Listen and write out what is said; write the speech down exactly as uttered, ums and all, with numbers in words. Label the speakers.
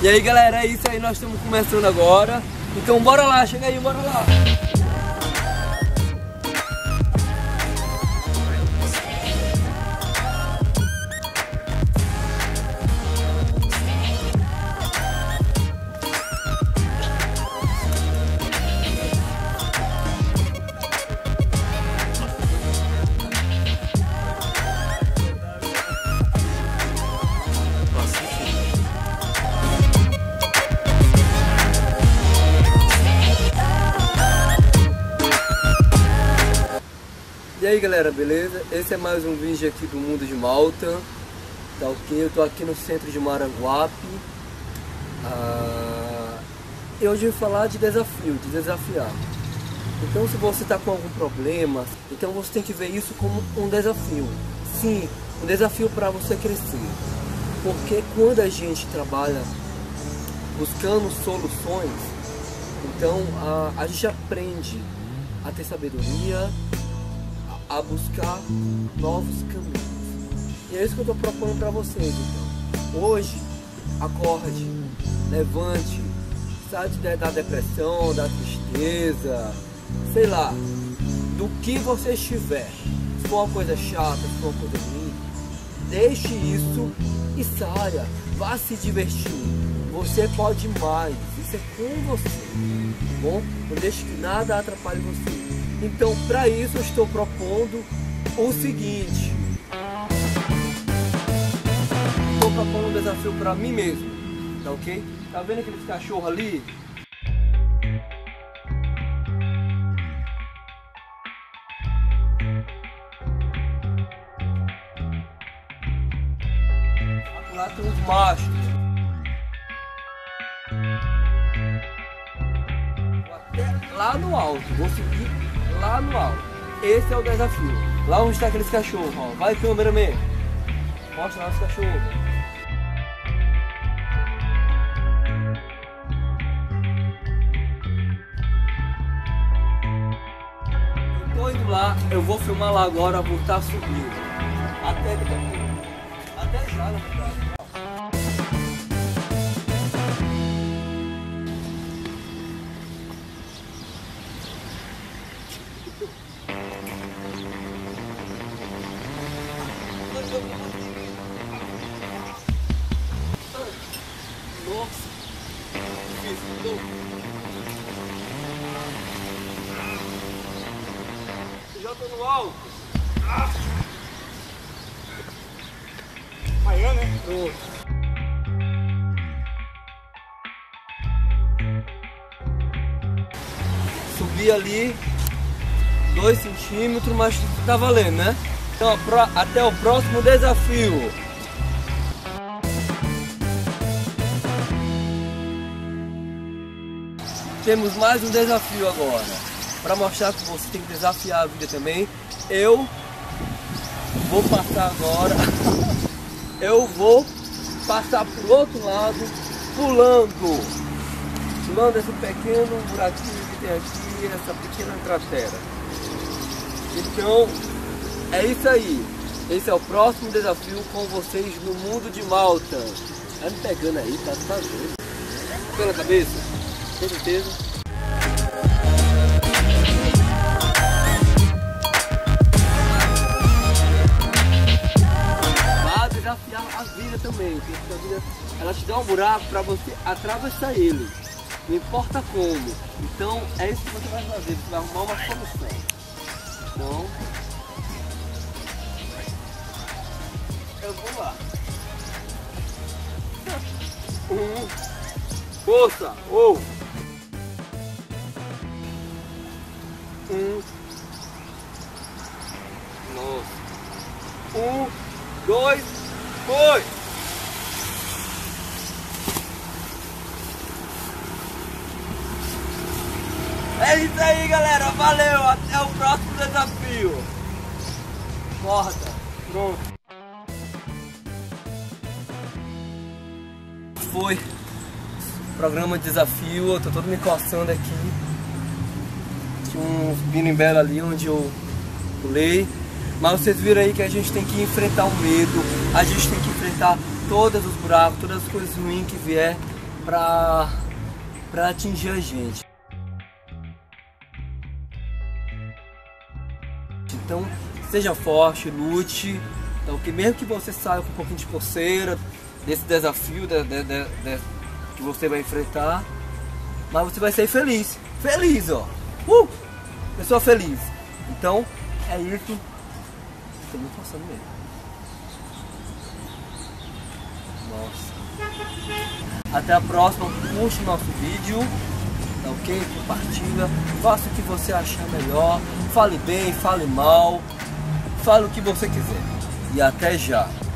Speaker 1: aí galera, é isso aí, nós estamos começando agora. Então bora lá, chega aí, bora lá. E aí galera, beleza? Esse é mais um vídeo aqui do Mundo de Malta, tá ok? Eu tô aqui no centro de Maranguape. ah, E hoje eu vou falar de desafio, de desafiar. Então se você tá com algum problema, então você tem que ver isso como um desafio. Sim, um desafio para você crescer. Porque quando a gente trabalha buscando soluções, então a, a gente aprende a ter sabedoria, a buscar novos caminhos. E é isso que eu estou propondo para vocês. Então, hoje, acorde, levante, saia da depressão, da tristeza, sei lá, do que você estiver. Se for uma coisa chata, se for uma coisa ruim, deixe isso e saia, vá se divertir. Você pode mais, isso é com você, tá bom? Não deixe que nada atrapalhe você. Então, para isso, eu estou propondo o seguinte. Estou propondo um desafio para mim mesmo, tá ok? Tá vendo aqueles cachorros ali? Lá tem uns machos. Até lá no alto, vou subir lá no alto. Esse é o desafio. Lá onde está aqueles cachorros, ó. Vai, cameraman. Mostra lá os cachorros. Eu tô indo lá, eu vou filmar lá agora, vou estar subindo. Até daqui a pouco. Até já, na verdade. Nossa, eu já tô no alto. Ah. Amanhã, né? Pronto. Subi ali dois centímetros, mas tá valendo, né? Então até o próximo desafio. Temos mais um desafio agora, para mostrar que você tem que desafiar a vida também. Eu vou passar agora, eu vou passar pro outro lado, pulando, pulando esse pequeno buraquinho que tem aqui, essa pequena cratera. Então, é isso aí. Esse é o próximo desafio com vocês no Mundo de Malta. Tá me pegando aí, tá fazendo. Pela cabeça? Com certeza. Vá desafiar a vida também, porque a vida, ela te dá um buraco para você atravessar ele. Não importa como. Então é isso que você vai fazer, você vai arrumar uma solução. Então, eu vou lá. Um, força, ou oh. Um, nossa. Um, dois, foi! É isso aí, galera. Valeu. Até o próximo desafio. Corta. Pronto. Foi programa de desafio. Eu tô todo me coçando aqui. Tinha uns birimbela ali onde eu pulei. Mas vocês viram aí que a gente tem que enfrentar o medo. A gente tem que enfrentar todos os buracos, todas as coisas ruins que vier pra, pra atingir a gente. Então, seja forte, lute, então, que mesmo que você saia com um pouquinho de coceira desse desafio de, de, de, de, que você vai enfrentar, mas você vai ser feliz, feliz, ó, uh! Pessoa feliz. Então, é isso. Tô me forçando mesmo. Nossa. Até a próxima, curte o nosso vídeo, tá ok? Compartilha, faça o que você achar melhor, fale bem, fale mal, fale o que você quiser. E até já!